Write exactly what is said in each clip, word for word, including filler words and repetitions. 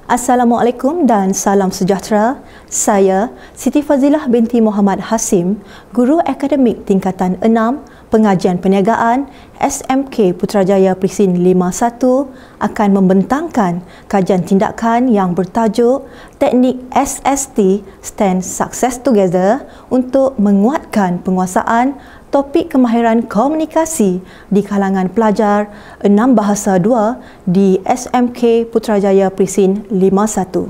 Assalamualaikum dan salam sejahtera. Saya Siti Fazilah binti Muhammad Hasim, Guru Akademik Tingkatan enam, Pengajian Perniagaan S M K Putrajaya Prisin lima satu akan membentangkan kajian tindakan yang bertajuk Teknik S S T Stand Success Together untuk menguatkan penguasaan topik kemahiran komunikasi di kalangan pelajar enam Bahasa dua di S M K Putrajaya Prisin lima satu.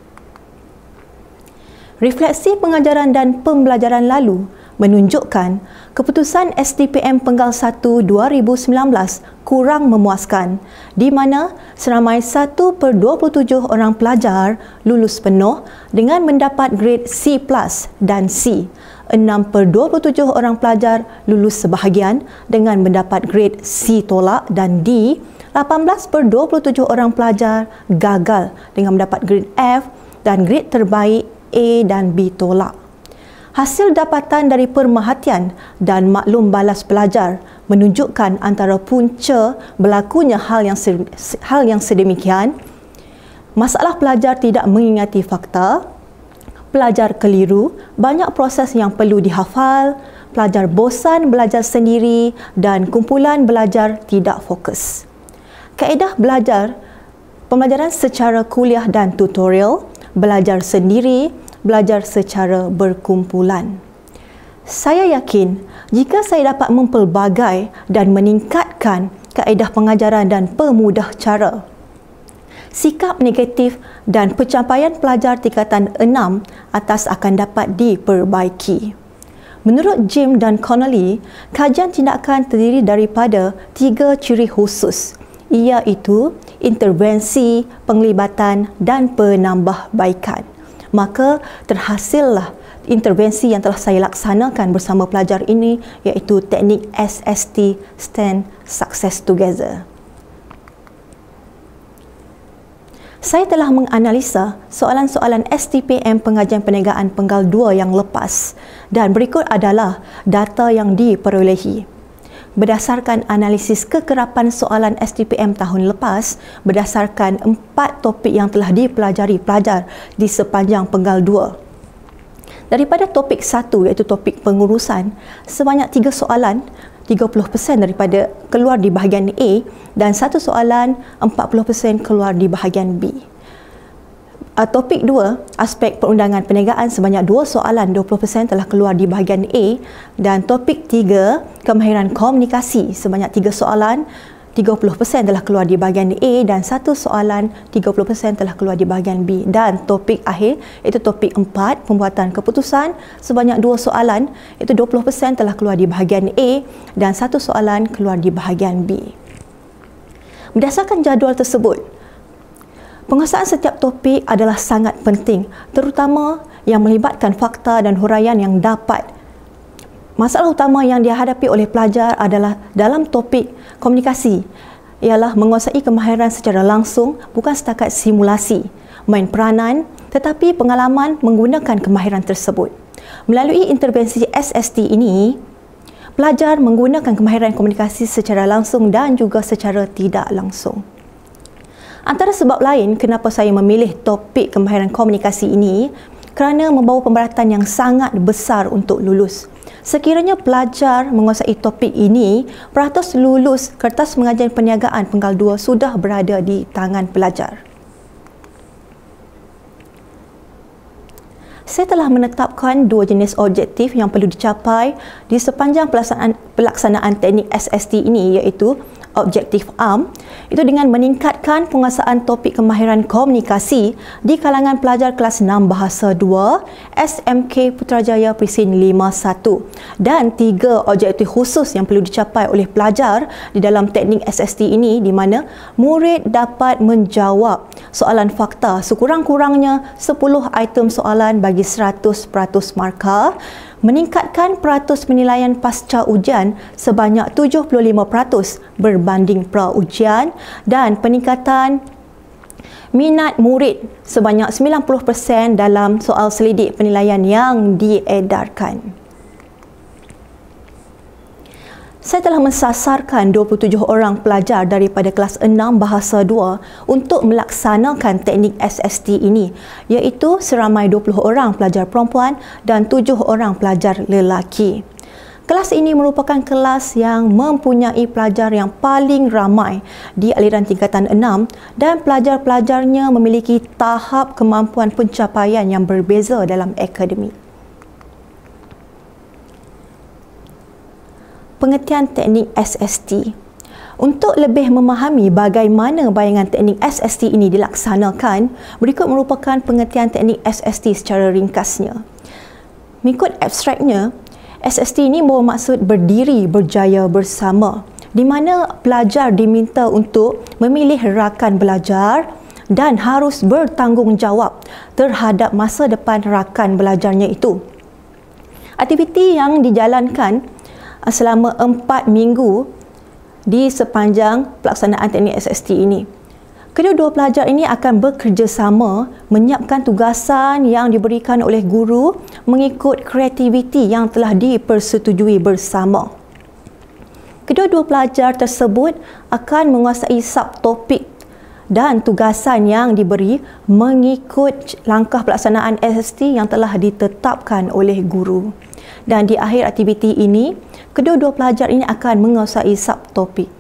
Refleksi pengajaran dan pembelajaran lalu menunjukkan keputusan S D P M Penggal satu dua ribu sembilan belas kurang memuaskan, di mana seramai satu per dua puluh tujuh orang pelajar lulus penuh dengan mendapat grade C plus dan C. enam per dua puluh tujuh orang pelajar lulus sebahagian dengan mendapat grade C tolak dan D. lapan belas per dua puluh tujuh orang pelajar gagal dengan mendapat grade F dan grade terbaik A dan B tolak. Hasil dapatan dari pemerhatian dan maklum balas pelajar menunjukkan antara punca berlakunya hal yang hal yang sedemikian. Masalah pelajar tidak mengingati fakta, pelajar keliru, banyak proses yang perlu dihafal, pelajar bosan belajar sendiri dan kumpulan belajar tidak fokus. Kaedah belajar, pembelajaran secara kuliah dan tutorial, belajar sendiri, belajar secara berkumpulan. Saya yakin jika saya dapat mempelbagai dan meningkatkan kaedah pengajaran dan pemudah cara, sikap negatif dan pencapaian pelajar tingkatan enam atas akan dapat diperbaiki. Menurut Jim dan Connolly, kajian tindakan terdiri daripada tiga ciri khusus, iaitu intervensi, penglibatan dan penambahbaikan. Maka terhasillah intervensi yang telah saya laksanakan bersama pelajar ini, iaitu teknik S S T Stand Success Together. Saya telah menganalisa soalan-soalan S T P M Pengajian Perniagaan Penggal dua yang lepas dan berikut adalah data yang diperolehi. Berdasarkan analisis kekerapan soalan S T P M tahun lepas, berdasarkan empat topik yang telah dipelajari pelajar di sepanjang Penggal dua. Daripada topik satu, iaitu topik pengurusan, sebanyak tiga soalan, tiga puluh peratus daripada keluar di bahagian A dan satu soalan, empat puluh peratus keluar di bahagian B. Uh, topik dua, aspek perundangan perniagaan, sebanyak dua soalan, dua puluh peratus telah keluar di bahagian A, dan topik tiga, kemahiran komunikasi, sebanyak tiga soalan, tiga puluh peratus telah keluar di bahagian A dan satu soalan, tiga puluh peratus telah keluar di bahagian B. Dan topik akhir, iaitu topik empat, pembuatan keputusan, sebanyak dua soalan, iaitu dua puluh peratus telah keluar di bahagian A dan satu soalan keluar di bahagian B. Berdasarkan jadual tersebut, penguasaan setiap topik adalah sangat penting, terutama yang melibatkan fakta dan huraian yang dapat. Masalah utama yang dihadapi oleh pelajar adalah dalam topik komunikasi, ialah menguasai kemahiran secara langsung, bukan setakat simulasi, main peranan, tetapi pengalaman menggunakan kemahiran tersebut. Melalui intervensi S S T ini, pelajar menggunakan kemahiran komunikasi secara langsung dan juga secara tidak langsung. Antara sebab lain kenapa saya memilih topik kemahiran komunikasi ini, kerana membawa pemberatan yang sangat besar untuk lulus. Sekiranya pelajar menguasai topik ini, peratus lulus kertas pengajian perniagaan Penggal dua sudah berada di tangan pelajar. Saya telah menetapkan dua jenis objektif yang perlu dicapai di sepanjang pelaksanaan, pelaksanaan teknik S S T ini, iaitu objektif A M, itu dengan meningkatkan penguasaan topik kemahiran komunikasi di kalangan pelajar kelas enam Bahasa dua S M K Putrajaya Prisin lima satu, dan tiga objektif khusus yang perlu dicapai oleh pelajar di dalam teknik S S T ini, di mana murid dapat menjawab soalan fakta sekurang-kurangnya sepuluh item soalan bagi seratus peratus markah, meningkatkan peratus penilaian pasca ujian sebanyak tujuh puluh lima peratus berbanding pra-ujian, dan peningkatan minat murid sebanyak sembilan puluh peratus dalam soal selidik penilaian yang diedarkan. Saya telah mensasarkan dua puluh tujuh orang pelajar daripada kelas enam Bahasa dua untuk melaksanakan teknik S S T ini, iaitu seramai dua puluh orang pelajar perempuan dan tujuh orang pelajar lelaki. Kelas ini merupakan kelas yang mempunyai pelajar yang paling ramai di aliran tingkatan enam dan pelajar-pelajarnya memiliki tahap kemampuan pencapaian yang berbeza dalam akademik. Pengertian teknik S S T. Untuk lebih memahami bagaimana bayangan teknik S S T ini dilaksanakan, berikut merupakan pengertian teknik S S T secara ringkasnya. Mengikut abstraknya, S S T ini bermaksud berdiri berjaya bersama, di mana pelajar diminta untuk memilih rakan belajar dan harus bertanggungjawab terhadap masa depan rakan belajarnya itu. Aktiviti yang dijalankan selama empat minggu di sepanjang pelaksanaan teknik S S T ini. Kedua-dua pelajar ini akan bekerjasama menyiapkan tugasan yang diberikan oleh guru mengikut kreativiti yang telah dipersetujui bersama. Kedua-dua pelajar tersebut akan menguasai subtopik dan tugasan yang diberi mengikut langkah pelaksanaan S S T yang telah ditetapkan oleh guru. Dan di akhir aktiviti ini, kedua-dua pelajar ini akan menguasai subtopik.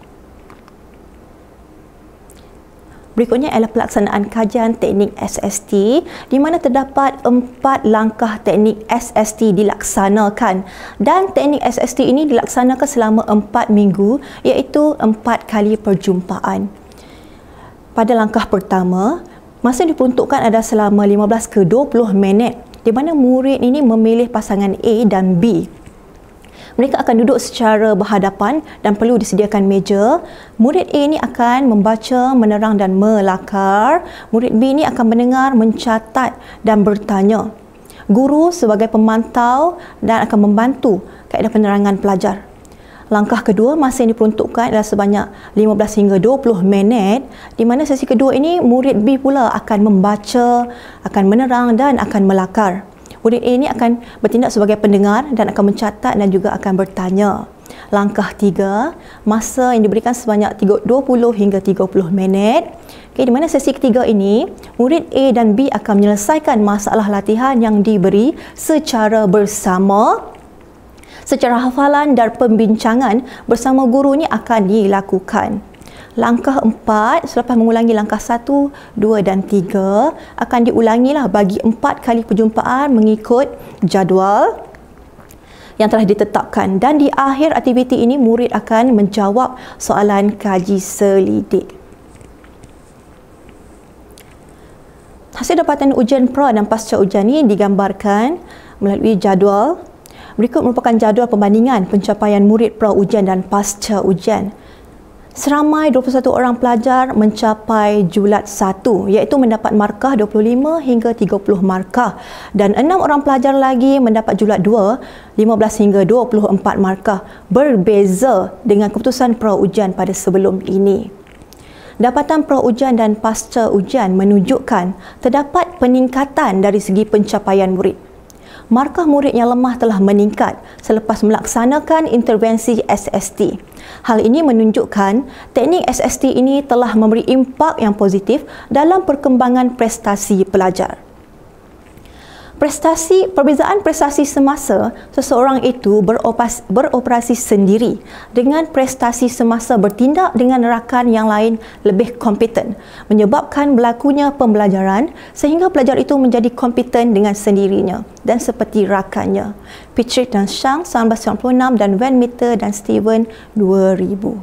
Berikutnya adalah pelaksanaan kajian teknik S S T, di mana terdapat empat langkah teknik S S T dilaksanakan, dan teknik S S T ini dilaksanakan selama empat minggu, iaitu empat kali perjumpaan. Pada langkah pertama, masa yang diperuntukkan adalah selama lima belas ke dua puluh minit, di mana murid ini memilih pasangan A dan B. Mereka akan duduk secara berhadapan dan perlu disediakan meja. Murid A ini akan membaca, menerang dan melakar. Murid B ini akan mendengar, mencatat dan bertanya. Guru sebagai pemantau dan akan membantu kaedah penerangan pelajar. Langkah kedua, masa yang diperuntukkan adalah sebanyak lima belas hingga dua puluh minit, di mana sesi kedua ini murid B pula akan membaca, akan menerang dan akan melakar. Murid A ini akan bertindak sebagai pendengar dan akan mencatat dan juga akan bertanya. Langkah tiga, masa yang diberikan sebanyak dua puluh hingga tiga puluh minit. Okay, di mana sesi ketiga ini, murid A dan B akan menyelesaikan masalah latihan yang diberi secara bersama. Secara hafalan dan pembincangan bersama guru ni akan dilakukan. Langkah empat, selepas mengulangi langkah satu, dua dan tiga, akan diulangilah bagi empat kali perjumpaan mengikut jadual yang telah ditetapkan. Dan di akhir aktiviti ini, murid akan menjawab soalan kaji selidik. Hasil dapatan ujian pra dan pasca ujian ini digambarkan melalui jadual. Berikut merupakan jadual pembandingan pencapaian murid pra ujian dan pasca ujian. Seramai dua puluh satu orang pelajar mencapai julat satu, iaitu mendapat markah dua puluh lima hingga tiga puluh markah, dan enam orang pelajar lagi mendapat julat dua, lima belas hingga dua puluh empat markah, berbeza dengan keputusan pra ujian pada sebelum ini. Dapatan pra ujian dan pasca ujian menunjukkan terdapat peningkatan dari segi pencapaian murid. Markah murid yang lemah telah meningkat selepas melaksanakan intervensi S S T. Hal ini menunjukkan teknik S S T ini telah memberi impak yang positif dalam perkembangan prestasi pelajar. Prestasi, perbezaan prestasi semasa seseorang itu beroperasi, beroperasi sendiri dengan prestasi semasa bertindak dengan rakan yang lain lebih kompeten, menyebabkan berlakunya pembelajaran sehingga pelajar itu menjadi kompeten dengan sendirinya dan seperti rakannya. Patrick dan Shang seribu sembilan ratus sembilan puluh enam dan Van Meter dan Steven dua ribu.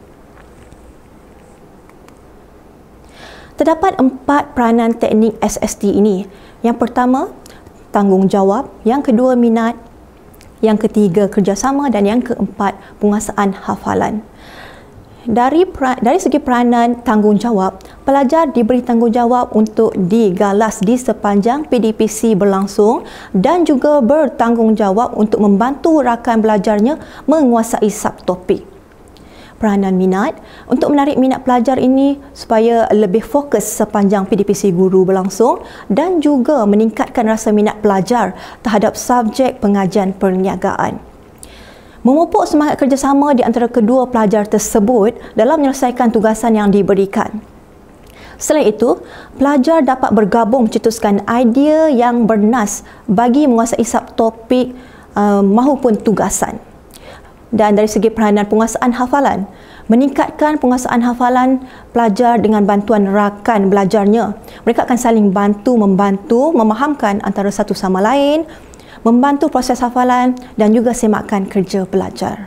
Terdapat empat peranan teknik S S T ini. Yang pertama, tanggungjawab, yang kedua minat, yang ketiga kerjasama dan yang keempat penguasaan hafalan. Dari dari segi peranan tanggungjawab, pelajar diberi tanggungjawab untuk digalas di sepanjang P D P C berlangsung dan juga bertanggungjawab untuk membantu rakan belajarnya menguasai subtopik. Peranan minat, untuk menarik minat pelajar ini supaya lebih fokus sepanjang P D P C guru berlangsung dan juga meningkatkan rasa minat pelajar terhadap subjek pengajian perniagaan. memupuk semangat kerjasama di antara kedua pelajar tersebut dalam menyelesaikan tugasan yang diberikan. Selain itu, pelajar dapat bergabung cetuskan idea yang bernas bagi menguasai subtopik uh, mahupun tugasan. Dan dari segi peranan penguasaan hafalan, meningkatkan penguasaan hafalan pelajar dengan bantuan rakan belajarnya. Mereka akan saling bantu-membantu memahamkan antara satu sama lain, membantu proses hafalan dan juga semakan kerja pelajar.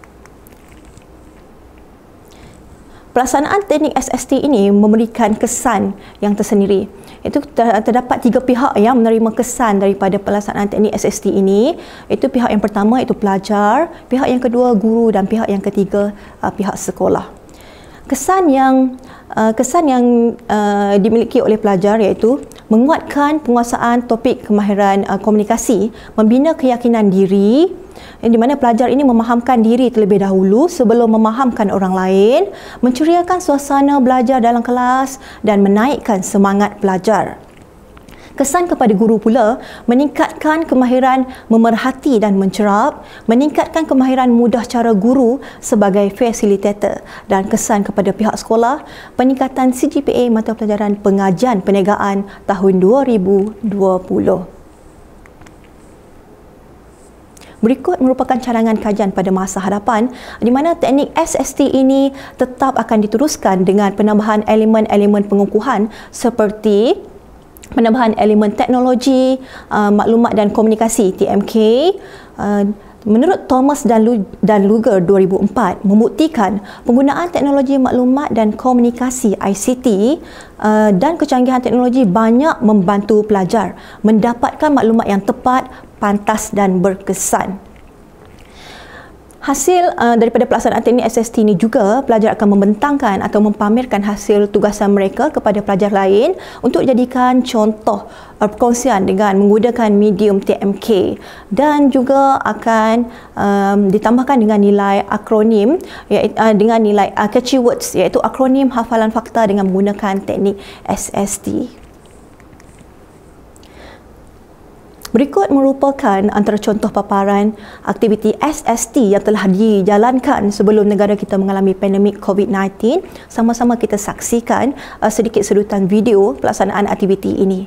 Pelaksanaan teknik S S T ini memberikan kesan yang tersendiri. Itu terdapat tiga pihak yang menerima kesan daripada pelaksanaan teknik S S T ini. Itu pihak yang pertama iaitu pelajar, pihak yang kedua guru dan pihak yang ketiga uh, pihak sekolah. Kesan yang uh, kesan yang uh, dimiliki oleh pelajar iaitu menguatkan penguasaan topik kemahiran uh, komunikasi, membina keyakinan diri, di mana pelajar ini memahamkan diri terlebih dahulu sebelum memahamkan orang lain, menceriakan suasana belajar dalam kelas dan menaikkan semangat pelajar. Kesan kepada guru pula meningkatkan kemahiran memerhati dan mencerap, meningkatkan kemahiran mudah cara guru sebagai fasilitator, dan kesan kepada pihak sekolah peningkatan C G P A mata pelajaran pengajian perniagaan tahun dua ribu dua puluh. Berikut merupakan cadangan kajian pada masa hadapan di mana teknik S S T ini tetap akan diteruskan dengan penambahan elemen-elemen pengukuhan seperti penambahan elemen teknologi, uh, maklumat dan komunikasi T M K. Uh, menurut Thomas dan Luger dua ribu empat membuktikan penggunaan teknologi maklumat dan komunikasi I C T uh, dan kecanggihan teknologi banyak membantu pelajar mendapatkan maklumat yang tepat, pantas dan berkesan. Hasil uh, daripada pelaksanaan teknik S S T ini juga, pelajar akan membentangkan atau mempamerkan hasil tugasan mereka kepada pelajar lain untuk jadikan contoh uh, perkongsian dengan menggunakan medium T M K, dan juga akan um, ditambahkan dengan nilai akronim iaitu, uh, dengan nilai uh, catchy words iaitu akronim hafalan fakta dengan menggunakan teknik S S T. Berikut merupakan antara contoh paparan aktiviti S S T yang telah dijalankan sebelum negara kita mengalami pandemik COVID sembilan belas. Sama-sama kita saksikan uh, sedikit sedutan video pelaksanaan aktiviti ini.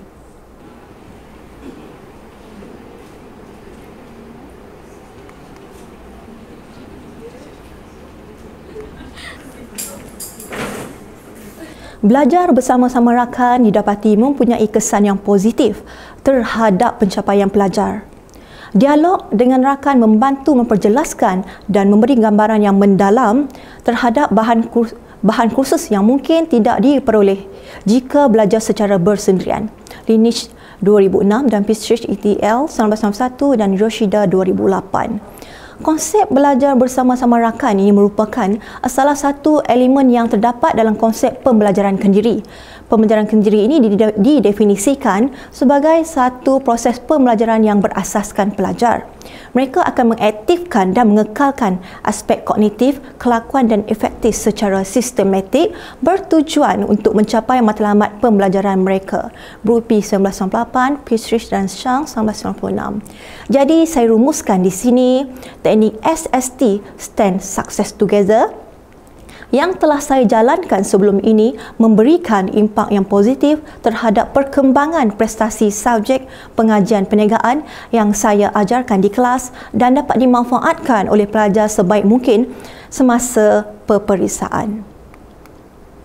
Belajar bersama-sama rakan didapati mempunyai kesan yang positif terhadap pencapaian pelajar. Dialog dengan rakan membantu memperjelaskan dan memberi gambaran yang mendalam terhadap bahan kursus, bahan kursus yang mungkin tidak diperoleh jika belajar secara bersendirian. Lineage dua ribu enam dan Pistrich E T L seribu sembilan ratus enam puluh satu dan Yoshida dua ribu lapan. Konsep belajar bersama-sama rakan ini merupakan salah satu elemen yang terdapat dalam konsep pembelajaran kendiri. Pembelajaran kendiri ini didefinisikan sebagai satu proses pembelajaran yang berasaskan pelajar. Mereka akan mengaktifkan dan mengekalkan aspek kognitif, kelakuan dan efektif secara sistematik bertujuan untuk mencapai matlamat pembelajaran mereka. Brupy seribu sembilan ratus sembilan puluh lapan, Pistrich dan Shang seribu sembilan ratus sembilan puluh enam. Jadi saya rumuskan di sini teknik S S T, Stand Success Together, yang telah saya jalankan sebelum ini memberikan impak yang positif terhadap perkembangan prestasi subjek pengajian perniagaan yang saya ajarkan di kelas dan dapat dimanfaatkan oleh pelajar sebaik mungkin semasa peperiksaan.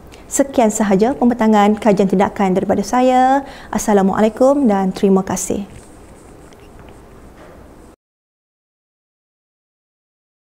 Sekian sahaja pembentangan kajian tindakan daripada saya. Assalamualaikum dan terima kasih.